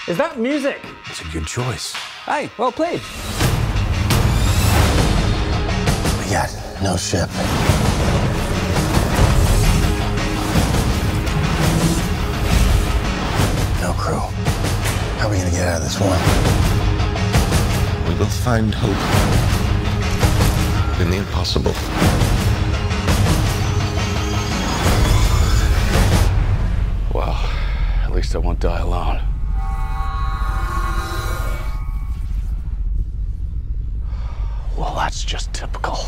Is that music? It's a good choice. Hey, well played. We got no ship. No crew. How are we gonna get out of this one? We will find hope in the impossible. Well, at least I won't die alone. Well, that's just typical.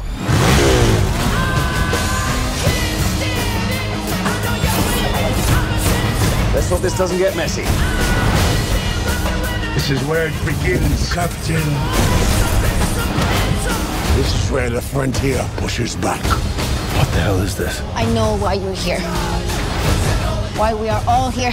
Let's hope this doesn't get messy. This is where it begins, Captain. This is where the frontier pushes back. What the hell is this? I know why you're here. Why we are all here.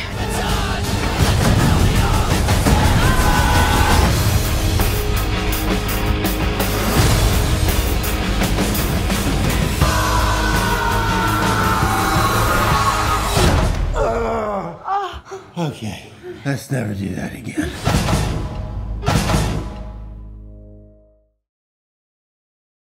Okay, let's never do that again.